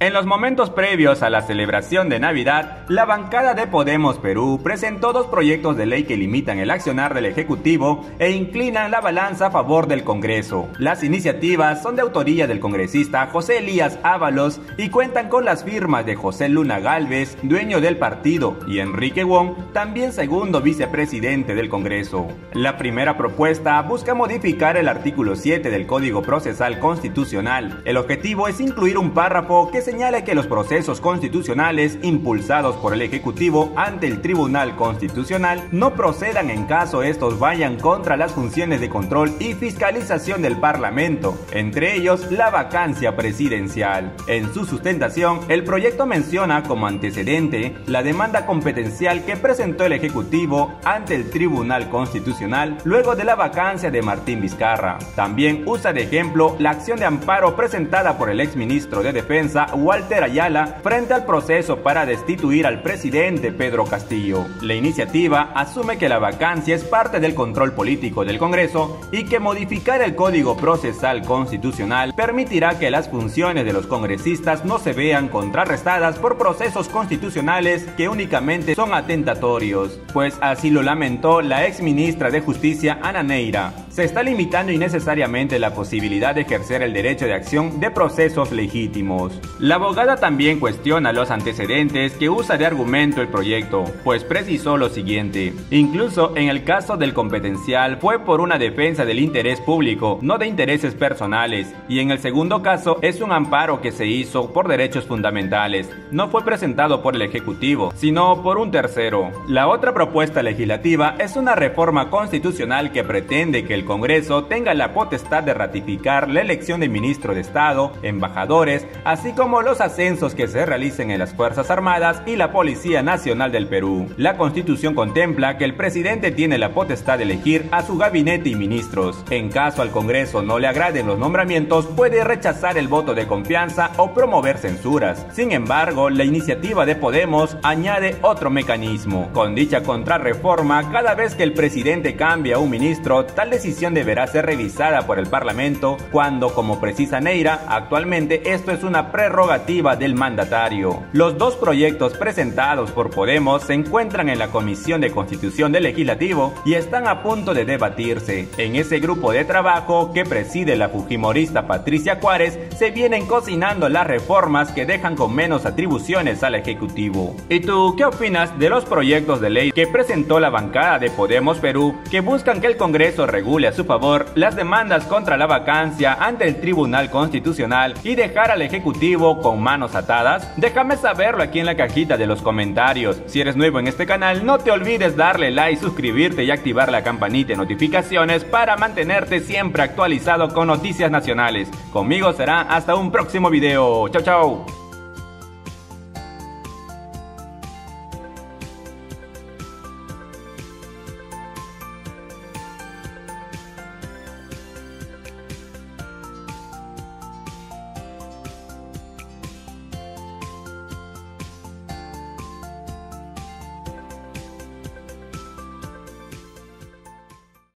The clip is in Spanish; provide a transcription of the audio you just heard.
En los momentos previos a la celebración de Navidad, la bancada de Podemos Perú presentó dos proyectos de ley que limitan el accionar del Ejecutivo e inclinan la balanza a favor del Congreso. Las iniciativas son de autoría del congresista José Elías Ábalos y cuentan con las firmas de José Luna Gálvez, dueño del partido, y Enrique Wong, también segundo vicepresidente del Congreso. La primera propuesta busca modificar el artículo 7 del Código Procesal Constitucional. El objetivo es incluir un párrafo que señala que los procesos constitucionales impulsados por el Ejecutivo ante el Tribunal Constitucional no procedan en caso estos vayan contra las funciones de control y fiscalización del Parlamento, entre ellos la vacancia presidencial. En su sustentación, el proyecto menciona como antecedente la demanda competencial que presentó el Ejecutivo ante el Tribunal Constitucional luego de la vacancia de Martín Vizcarra. También usa de ejemplo la acción de amparo presentada por el exministro de Defensa Walter Ayala frente al proceso para destituir al presidente Pedro Castillo. La iniciativa asume que la vacancia es parte del control político del Congreso y que modificar el Código Procesal Constitucional permitirá que las funciones de los congresistas no se vean contrarrestadas por procesos constitucionales que únicamente son atentatorios, pues así lo lamentó la exministra de Justicia Ana Neira. Se está limitando innecesariamente la posibilidad de ejercer el derecho de acción de procesos legítimos. La abogada también cuestiona los antecedentes que usa de argumento el proyecto, pues precisó lo siguiente: incluso en el caso del competencial fue por una defensa del interés público, no de intereses personales, y en el segundo caso es un amparo que se hizo por derechos fundamentales, no fue presentado por el Ejecutivo, sino por un tercero. La otra propuesta legislativa es una reforma constitucional que pretende que el Congreso tenga la potestad de ratificar la elección de ministro de Estado, embajadores, así como los ascensos que se realicen en las Fuerzas Armadas y la Policía Nacional del Perú. La Constitución contempla que el presidente tiene la potestad de elegir a su gabinete y ministros. En caso al Congreso no le agraden los nombramientos, puede rechazar el voto de confianza o promover censuras. Sin embargo, la iniciativa de Podemos añade otro mecanismo. Con dicha contrarreforma, cada vez que el presidente cambia a un ministro, tal decisión deberá ser revisada por el Parlamento cuando, como precisa Neira, actualmente esto es una prerrogativa del mandatario. Los dos proyectos presentados por Podemos se encuentran en la Comisión de Constitución del Legislativo y están a punto de debatirse. En ese grupo de trabajo que preside la fujimorista Patricia Juárez se vienen cocinando las reformas que dejan con menos atribuciones al Ejecutivo. ¿Y tú qué opinas de los proyectos de ley que presentó la bancada de Podemos Perú que buscan que el Congreso regule a su favor las demandas contra la vacancia ante el Tribunal Constitucional y dejar al Ejecutivo con manos atadas? Déjame saberlo aquí en la cajita de los comentarios. Si eres nuevo en este canal, no te olvides darle like, suscribirte y activar la campanita de notificaciones para mantenerte siempre actualizado con noticias nacionales. Conmigo será hasta un próximo video. Chao, chao.